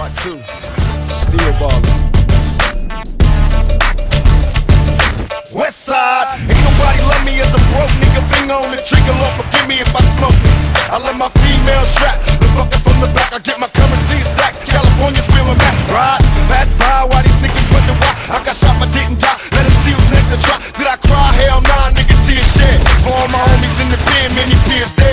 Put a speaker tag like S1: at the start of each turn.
S1: Part 2. Still Ballin. West side, ain't nobody love me as a broke nigga. Finger on the trigger, Lord forgive me if I smoke it. I let my female strap, the fucker from the back. I get my currency stacks. California's where I'm at. Ride, pass by, why these niggas wonder why I got shot but didn't die. Let them see who's next to try. Did I cry? Hell nah, nigga, tears shed. For all my homies in the pen, many peers dead.